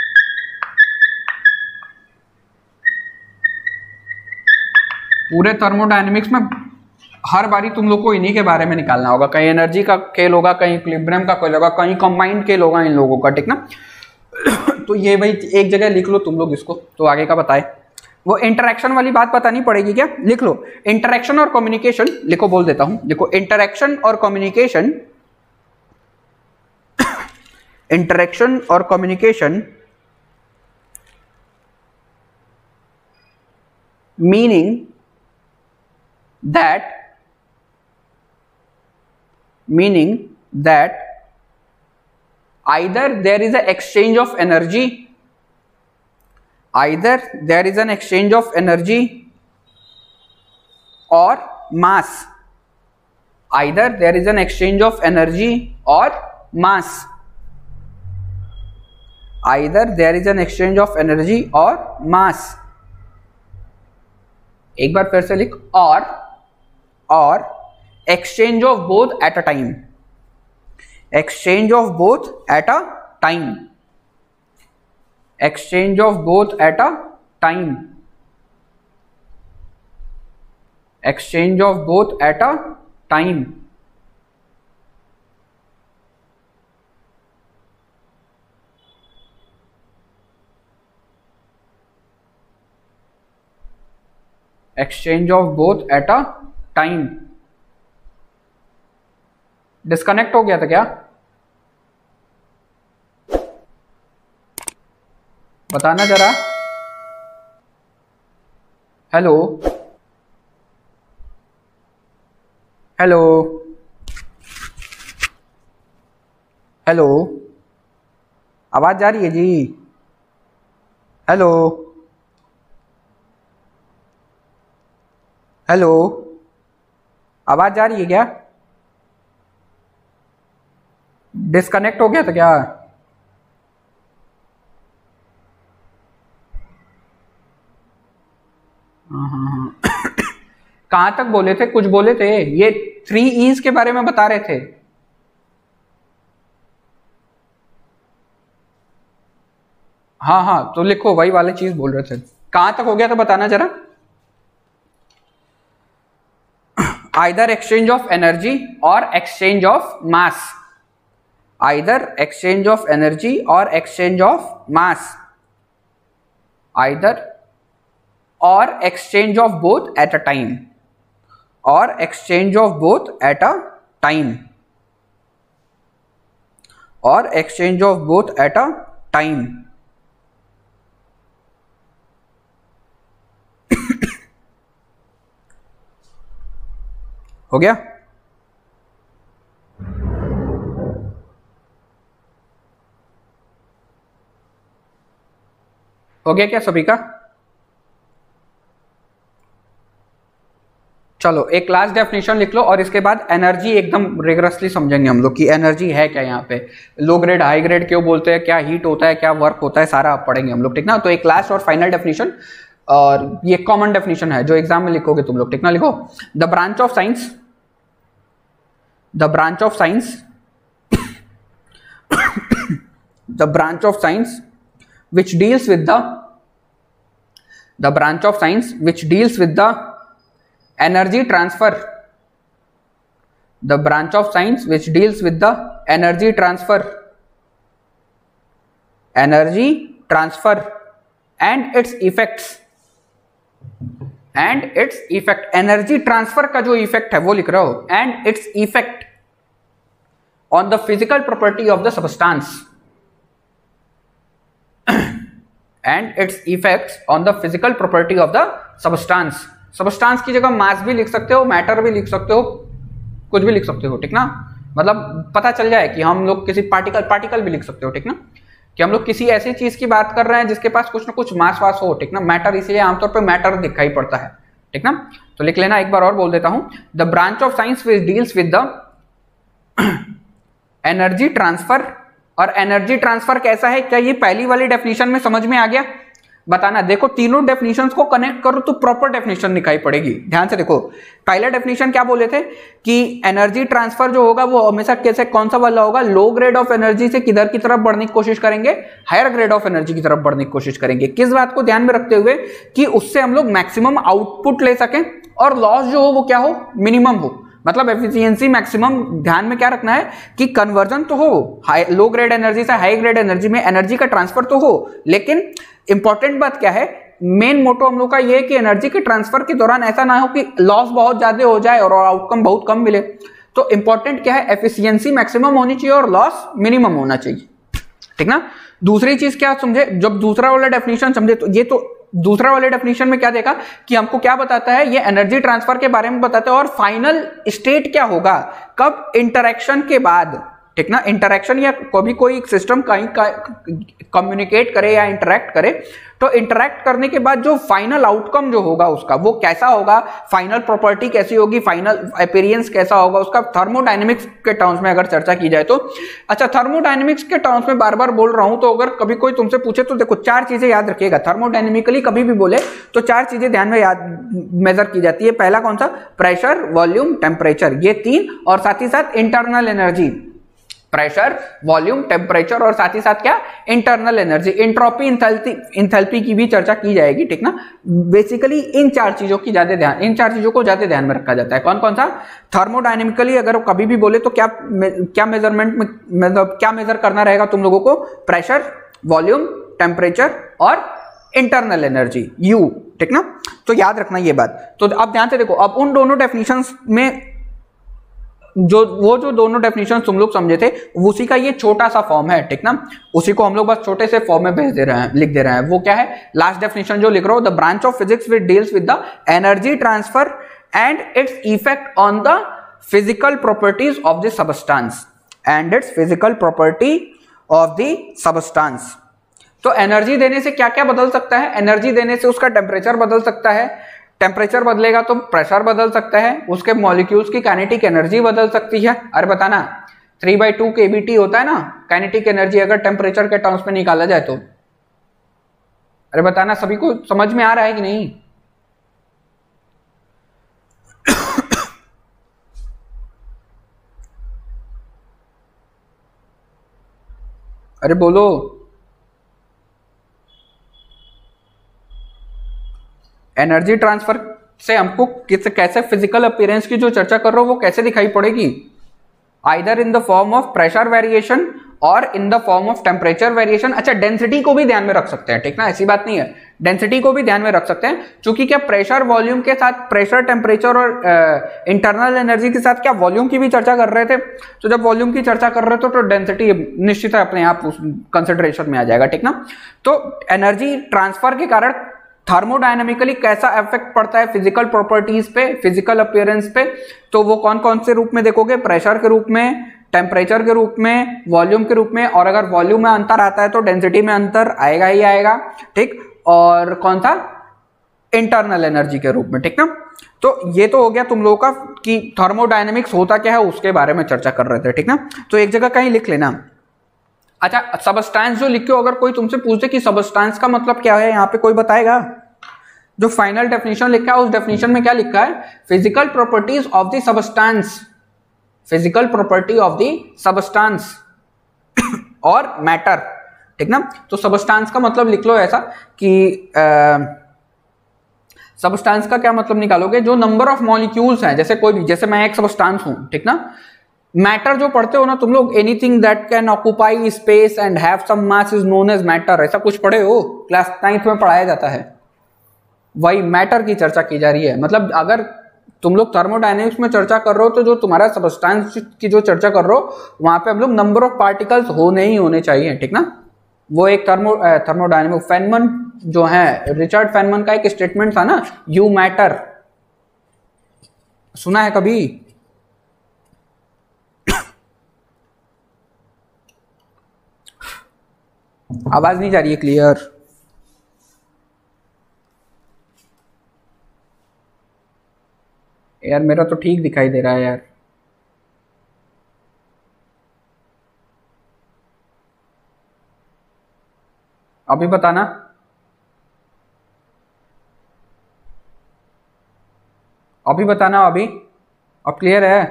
पूरे थर्मोडायनेमिक्स में हर बारी तुम लोग को इन्हीं के बारे में निकालना होगा। कहीं एनर्जी का खेल होगा, कहीं इक्विलिब्रियम का खेल होगा, कहीं कंबाइंड खेल होगा इन लोगों का, ठीक ना। तो ये भाई एक जगह लिख लो तुम लोग इसको, तो आगे का बताए। वो इंटरैक्शन वाली बात बतानी पड़ेगी क्या, लिख लो। इंटरैक्शन और कम्युनिकेशन लिखो, बोल देता हूं, देखो इंटरैक्शन और कम्युनिकेशन, इंटरैक्शन और communication meaning that either there is an exchange of energy, or mass, either there is an exchange of energy or mass, either there is an exchange of energy or mass। एक बार फिर से लिख, और exchange of both at a time, exchange of both at a time, exchange of both at a time। Exchange of both at a time. Exchange of both at a time. Disconnect हो गया था क्या? बताना जरा। Hello hello hello, आवाज जा रही है जी? हेलो हेलो, आवाज जा रही है क्या? डिस्कनेक्ट हो गया था क्या? हाँ कहाँ तक बोले थे? कुछ बोले थे, ये 3 E's के बारे में बता रहे थे। हाँ हाँ तो लिखो, वही वाली चीज बोल रहे थे। कहाँ तक हो गया था बताना जरा। आइदर एक्सचेंज ऑफ एनर्जी और exchange of mass. Either exchange of energy और एक्सचेंज ऑफ मास। आइदर और exchange of both at a time. और exchange of both at a time. और exchange of both at a time. हो गया? हो गया क्या सभी का? चलो एक लास्ट डेफिनेशन लिख लो और इसके बाद एनर्जी एकदम रिगरसली समझेंगे हम लोग कि एनर्जी है क्या यहाँ पे, लो ग्रेड हाई ग्रेड क्यों बोलते हैं, क्या हीट होता है, क्या वर्क होता है, सारा पढ़ेंगे हम लोग, ठीक ना। तो एक लास्ट और फाइनल डेफिनेशन, और ये कॉमन डेफिनेशन है जो एग्जाम में लिखोगे तुम लोग, ठीक ना। लिखो, the branch of science, the branch of science, the branch of science which deals with the branch of science which deals with the energy transfer, the branch of science which deals with the energy transfer, energy transfer and its effects, and its effect, energy transfer का जो effect है वो लिख रहे हो, and its effect on the physical property of the substance, and its effects on the physical property of the substance। substance की जगह मास भी लिख सकते हो, मैटर भी लिख सकते हो, कुछ भी लिख सकते हो, ठीक ना। मतलब पता चल जाए कि हम लोग किसी पार्टिकल भी लिख सकते हो, ठीक ना, कि हम लोग किसी ऐसी चीज की बात कर रहे हैं जिसके पास कुछ ना कुछ मास वास हो, ठीक ना। मैटर इसलिए आमतौर पर मैटर दिखाई पड़ता है, ठीक ना। तो लिख लेना, एक बार और बोल देता हूं, the branch of science which deals with the energy transfer. और एनर्जी ट्रांसफर कैसा है, क्या ये पहली वाली डेफिनेशन में समझ में आ गया? बताना। देखो तीनों डेफिनेशंस को कनेक्ट करो तो प्रॉपर डेफिनेशन दिखाई पड़ेगी। ध्यान से देखो, पहला डेफिनेशन क्या बोले थे कि एनर्जी ट्रांसफर जो होगा वो हमेशा कैसे, कौन सा वाला होगा, लो ग्रेड ऑफ एनर्जी से किधर की तरफ बढ़ने की कोशिश करेंगे, हायर ग्रेड ऑफ एनर्जी की तरफ बढ़ने की कोशिश करेंगे। किस बात को ध्यान में रखते हुए कि उससे हम लोग मैक्सिमम आउटपुट ले सकें और लॉस जो हो वो क्या हो, मिनिमम हो। मतलब एफिशिएंसी मैक्सिमम, ध्यान में क्या रखना है कि कन्वर्जन तो हो, लो ग्रेड एनर्जी से हाई ग्रेड एनर्जी में एनर्जी का ट्रांसफर तो हो, लेकिन इंपॉर्टेंट बात क्या है, मेन मोटो हम लोग का ये है कि एनर्जी के ट्रांसफर के दौरान ऐसा ना हो कि लॉस बहुत ज्यादा हो जाए और आउटकम बहुत कम मिले। तो इंपॉर्टेंट क्या है, एफिशिएंसी मैक्सिमम होनी चाहिए और लॉस मिनिमम होना चाहिए, ठीक ना। दूसरी चीज क्या समझे, जब दूसरा वाला डेफिनेशन समझे, तो ये तो दूसरा वाले डेफिनेशन में क्या देखा कि हमको क्या बताता है, ये एनर्जी ट्रांसफर के बारे में बताता है और फाइनल स्टेट क्या होगा, कब, इंटरेक्शन के बाद, ठीक ना। इंटरेक्शन या कभी कोई सिस्टम कहीं कम्युनिकेट करे या इंटरेक्ट करे, तो इंटरेक्ट करने के बाद जो फाइनल आउटकम जो होगा उसका वो कैसा होगा, फाइनल प्रॉपर्टी कैसी होगी, फाइनल अपीयरेंस कैसा होगा उसका, थर्मोडायनेमिक्स के टर्म्स में अगर चर्चा की जाए तो। अच्छा, थर्मोडायनेमिक्स के टर्म्स में बार बार बोल रहा हूं, तो अगर कभी कोई तुमसे पूछे तो देखो 4 चीजें याद रखिएगा। थर्मोडायनेमिकली कभी भी बोले तो 4 चीजें ध्यान में याद मेजर की जाती है। पहला कौन सा, प्रेशर, वॉल्यूम, टेम्परेचर, ये 3, और साथ ही साथ internal energy, pressure, volume, temperature और साथ ही साथ क्या, इंटरनल एनर्जी, इंट्रोपी, इंथैल्पी की भी चर्चा की जाएगी, ठीक ना। बेसिकली इन चार चीजों को ज्यादा ध्यान में रखा जाता है। कौन कौन सा? थर्मोडायनेमिकली अगर कभी भी बोले तो क्या मेजरमेंट में, मतलब क्या मेजर करना रहेगा तुम लोगों को? प्रेशर, वॉल्यूम, टेम्परेचर और इंटरनल एनर्जी यू, ठीक ना। तो याद रखना ये बात। तो अब ध्यान से देखो, अब उन दोनों डेफिनेशंस में जो दोनों डेफिनेशन तुम लोग समझे थे, उसी का ये छोटा सा फॉर्म है, ठीक ना। उसी को हम लोग बस छोटे से फॉर्म में लिख दे रहे हैं। वो क्या है? लास्ट डेफिनेशन जो लिख रहा हूं, the branch of physics which deals with the energy transfer and its effect on the physical properties of the substance तो एनर्जी देने से क्या क्या बदल सकता है? एनर्जी देने से उसका टेम्परेचर बदल सकता है, टेम्परेचर बदलेगा तो प्रेशर बदल सकता है, उसके मॉलिक्यूल्स की काइनेटिक एनर्जी बदल सकती है। अरे बताना, 3/2 kBT होता है ना काइनेटिक एनर्जी, अगर टेम्परेचर के टर्म्स में निकाला जाए तो। अरे बताना, सभी को समझ में आ रहा है कि नहीं? अरे बोलो। एनर्जी ट्रांसफर से हमको कैसे फिजिकल अपीयरेंस की जो चर्चा कर रहे हो वो कैसे दिखाई पड़ेगी? Either in the form of pressure variation और in the form of temperature variation. अच्छा, डेंसिटी को भी ध्यान में रख सकते हैं, ठीक ना, ऐसी बात नहीं है, डेंसिटी को भी ध्यान में रख सकते हैं। क्योंकि क्या प्रेशर वॉल्यूम के साथ, प्रेशर टेम्परेचर और इंटरनल एनर्जी के साथ क्या वॉल्यूम की भी चर्चा कर रहे थे? तो जब वॉल्यूम की चर्चा कर रहे थे तो डेंसिटी निश्चित है अपने आप कंसिडरेशन में आ जाएगा, ठीक ना। तो एनर्जी ट्रांसफर के कारण थर्मोडायनेमिकली कैसा इफेक्ट पड़ता है फिजिकल प्रॉपर्टीज पे, फिजिकल अपीयरेंस पे? तो वो कौन कौन से रूप में देखोगे? प्रेशर के रूप में, टेम्परेचर के रूप में, वॉल्यूम के रूप में, और अगर वॉल्यूम में अंतर आता है तो डेंसिटी में अंतर आएगा ही आएगा, ठीक। और कौन सा? इंटरनल एनर्जी के रूप में, ठीक ना। तो ये तो हो गया तुम लोगों का कि थर्मोडायनेमिक्स होता क्या है उसके बारे में चर्चा कर रहे थे, ठीक ना। तो एक जगह कहीं लिख लेना। अच्छा, सबस्टेंस जो लिखे हो, अगर कोई तुमसे पूछे कि सबस्टेंस का मतलब क्या है, यहाँ पे कोई बताएगा? जो फाइनल डेफिनेशन लिखा है उस डेफिनेशन में क्या लिखा है? Physical properties of the substance, physical property of the substance और मैटर, ठीक ना। तो सबस्टेंस का मतलब लिख लो ऐसा कि सबस्टेंस का क्या मतलब निकालोगे? जो नंबर ऑफ मॉलिक्यूल्स हैं, जैसे कोई भी, जैसे मैं एक सबस्टेंस हूं, ठीक ना। मैटर जो पढ़ते हो ना तुम लोग, anything that can occupy space and have some mass is known as matter, ऐसा कुछ पढ़े हो? क्लास 9th में पढ़ाया जाता है। वही मैटर की चर्चा की जा रही है। मतलब अगर तुम लोग थर्मोडायनेमिक्स में चर्चा कर रहे हो तो जो तुम्हारा सबस्टेंस की जो चर्चा कर रहे हो वहां पे हम लोग नंबर ऑफ पार्टिकल्स होने ही होने चाहिए, ठीक ना। वो एक थर्मोडायनेमिक फेनमन जो है, रिचर्ड फेनमन का एक स्टेटमेंट था ना, यू मैटर, सुना है कभी? आवाज नहीं जा रही है क्लियर? यार मेरा तो ठीक दिखाई दे रहा है यार। अभी बताना। अभी बताना। अभी अब क्लियर है?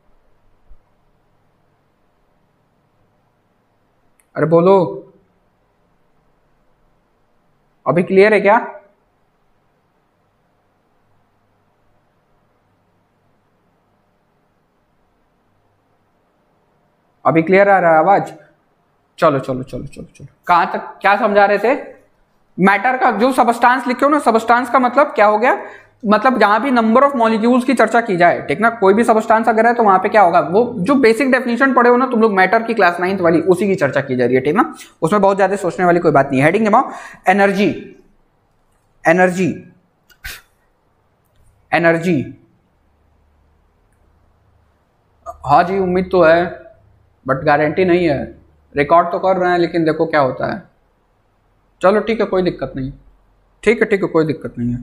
अरे बोलो, अभी क्लियर है क्या? अभी क्लियर आ रहा है आवाज? चलो चलो चलो चलो चलो, कहां तक क्या समझा रहे थे? मैटर का जो सबस्टेंस लिखे हो ना, सबस्टेंस का मतलब क्या हो गया? मतलब जहां भी नंबर ऑफ मॉलिक्यूल्स की चर्चा की जाए, ठीक ना, कोई भी सबस्टेंस अगर है तो वहां पे क्या होगा? वो जो बेसिक डेफिनेशन पढ़े हो ना तुम लोग मैटर की क्लास 9th वाली, उसी की चर्चा की जा रही है, ठीक ना। उसमें बहुत ज्यादा सोचने वाली कोई बात नहीं है। हेडिंग जमाओ, एनर्जी। एनर्जी, एनर्जी, हाँ जी, उम्मीद तो है बट गारंटी नहीं है। रिकॉर्ड तो कर रहे हैं लेकिन देखो क्या होता है। चलो ठीक है, कोई दिक्कत नहीं। ठीक है ठीक है, कोई दिक्कत नहीं है।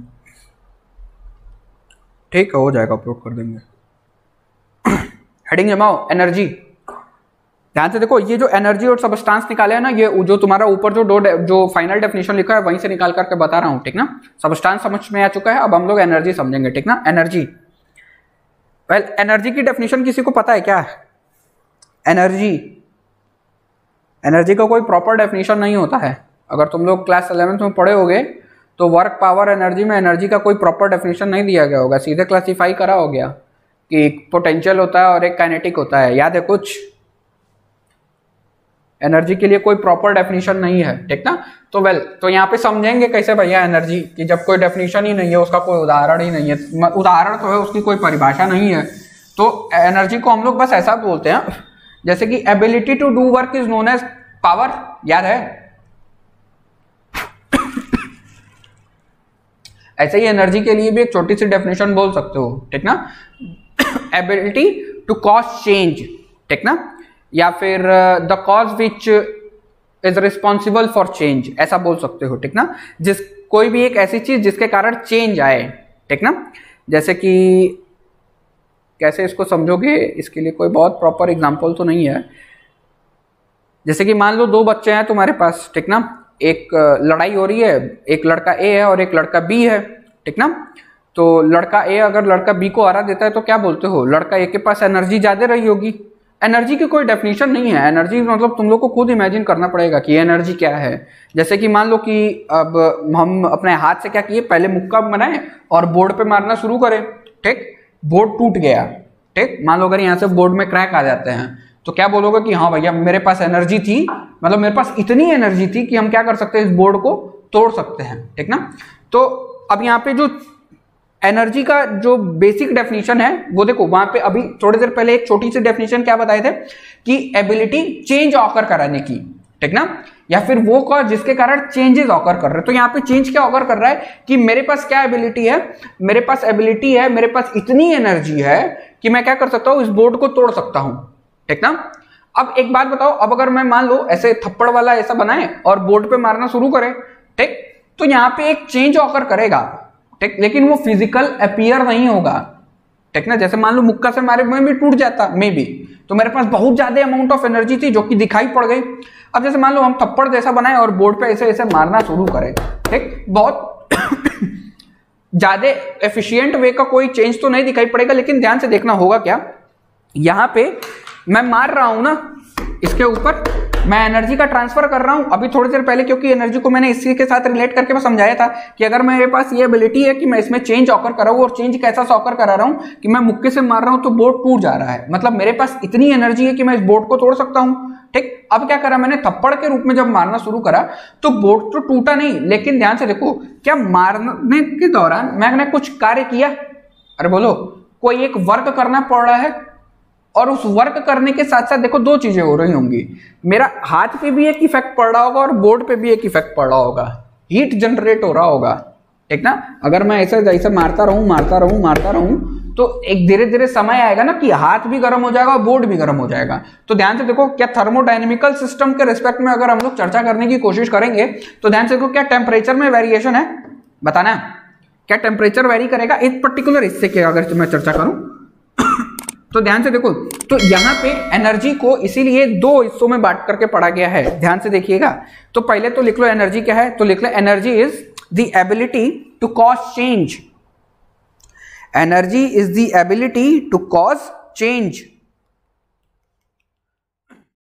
ठीक है, हो जाएगा, अपलोड कर देंगे। हेडिंग जमाओ, एनर्जी। ध्यान से देखो, ये जो एनर्जी और सबस्टेंस निकाले हैं ना, ये जो तुम्हारा ऊपर जो फाइनल डेफिनेशन लिखा है वहीं से निकाल करके बता रहा हूं, ठीक ना। सबस्टेंस समझ में आ चुका है, अब हम लोग एनर्जी समझेंगे, ठीक ना। एनर्जी, वेल एनर्जी की डेफिनेशन किसी को पता है क्या? एनर्जी, एनर्जी का कोई प्रॉपर डेफिनेशन नहीं होता है। अगर तुम लोग क्लास 11th में पढ़े होगे तो वर्क, पावर, एनर्जी में एनर्जी का कोई प्रॉपर डेफिनेशन नहीं दिया गया होगा, सीधे क्लासीफाई करा हो गया कि एक पोटेंशियल होता है और एक काइनेटिक होता है। याद है कुछ? एनर्जी के लिए कोई प्रॉपर डेफिनेशन नहीं है, ठीक ना। तो तो यहाँ पे समझेंगे कैसे भैया एनर्जी की, जब कोई डेफिनेशन ही नहीं है, उसका कोई उदाहरण ही नहीं है। उदाहरण तो है, उसकी कोई परिभाषा नहीं है। तो एनर्जी को हम लोग बस ऐसा बोलते हैं जैसे कि ability to do work is known as power. याद है? ऐसे ही एनर्जी के लिए भी एक छोटी सी डेफिनेशन बोल सकते हो, ठीक ना। एबिलिटी टू कॉज चेंज, ठीक ना, या फिर the cause which is responsible for change, ऐसा बोल सकते हो, ठीक ना। कोई भी एक ऐसी चीज जिसके कारण चेंज आए, ठीक ना। जैसे कि कैसे इसको समझोगे, इसके लिए कोई बहुत प्रॉपर एग्जांपल तो नहीं है। जैसे कि मान लो दो बच्चे हैं तुम्हारे पास, ठीक ना, एक लड़ाई हो रही है, एक लड़का ए है और एक लड़का बी है, ठीक ना। तो लड़का ए अगर लड़का बी को हरा देता है तो क्या बोलते हो? लड़का ए के पास एनर्जी ज्यादा रही होगी। एनर्जी की कोई डेफिनेशन नहीं है। एनर्जी मतलब तुम लोग को खुद इमेजिन करना पड़ेगा कि एनर्जी क्या है। जैसे कि मान लो कि अब हम अपने हाथ से क्या किए, पहले मुक्का बनाए और बोर्ड पे मारना शुरू करें, ठीक। बोर्ड टूट गया, ठीक। मान लो अगर यहाँ से बोर्ड में क्रैक आ जाते हैं तो क्या बोलोगे कि हाँ भैया मेरे पास एनर्जी थी, मतलब मेरे पास इतनी एनर्जी थी कि हम क्या कर सकते हैं, इस बोर्ड को तोड़ सकते हैं, ठीक ना। तो अब यहाँ पे जो एनर्जी का जो बेसिक डेफिनेशन है वो देखो, वहां पे अभी थोड़ी देर पहले एक छोटी सी डेफिनेशन क्या बताए थे कि एबिलिटी चेंज ऑकर कराने की, ठीक ना, या फिर वो कॉज जिसके कारण चेंजेस ऑकर कर रहे हैं। तो यहाँ पे चेंज क्या ऑकर कर रहा है कि मेरे पास क्या एबिलिटी है, मेरे पास एबिलिटी है, मेरे पास इतनी एनर्जी है कि मैं क्या कर सकता हूं, इस बोर्ड को तोड़ सकता हूं, ठीक ना। अब एक बात बताओ, अब अगर मैं मान लो ऐसे थप्पड़ वाला ऐसा बनाए और बोर्ड पे मारना शुरू करे, ठीक, तो यहाँ पे एक चेंज ऑकर करेगा, ठीक, लेकिन वो फिजिकल अपीयर नहीं होगा, ठीक ना। जैसे मान लो मुक्का से मारे में भी टूट जाता मे बी, तो मेरे पास बहुत ज्यादा अमाउंट ऑफ एनर्जी थी जो कि दिखाई पड़ गई। अब जैसे मान लो हम थप्पड़ जैसा बनाए और बोर्ड पे ऐसे ऐसे मारना शुरू करें, ठीक, बहुत ज्यादा एफिशिएंट वे का कोई चेंज तो नहीं दिखाई पड़ेगा। लेकिन ध्यान से देखना होगा क्या, यहां पे मैं मार रहा हूं ना, इसके ऊपर मैं एनर्जी का ट्रांसफर कर रहा हूं अभी थोड़ी देर पहले, क्योंकि एनर्जी को मैंने इसी के साथ रिलेट करके मैं समझाया था कि अगर मेरे पास ये एबिलिटी है कि मैं इसमें चेंज ऑकर कर रहा हूं, और चेंज कैसा ऑकर करा रहा हूं कि मैं मुक्के से मार रहा हूं तो बोर्ड टूट जा रहा है, मतलब मेरे पास इतनी एनर्जी है कि मैं इस बोर्ड को तोड़ सकता हूं, ठीक। अब क्या करा मैंने, थप्पड़ के रूप में जब मारना शुरू करा तो बोर्ड तो टूटा नहीं, लेकिन ध्यान से देखो क्या मारने के दौरान मैंने कुछ कार्य किया। अरे बोलो, कोई एक वर्क करना पड़ रहा है और उस वर्क करने के साथ साथ देखो दो चीजें हो रही होंगी, मेरा हाथ पे भी एक इफेक्ट पड़ रहा होगा और बोर्ड पे भी एक इफेक्ट पड़ रहा होगा, हीट जनरेट हो रहा होगा, ठीक ना। अगर मैं ऐसे जैसे मारता रहूं तो एक धीरे धीरे समय आएगा ना कि हाथ भी गर्म हो जाएगा और बोर्ड भी गर्म हो जाएगा। तो ध्यान से देखो, क्या थर्मोडायनेमिकल सिस्टम के रिस्पेक्ट में अगर हम लोग चर्चा करने की कोशिश करेंगे तो ध्यान से देखो, क्या टेम्परेचर में वेरिएशन है, बताना क्या टेम्परेचर वेरी करेगा एक पर्टिकुलर हिस्से की अगर मैं चर्चा करूं तो ध्यान से देखो, तो यहां पे एनर्जी को इसीलिए दो हिस्सों में बांट करके पढ़ा गया है, ध्यान से देखिएगा। तो पहले तो लिख लो एनर्जी क्या है, तो लिख लो energy is the ability to cause change. Energy is the ability to cause change.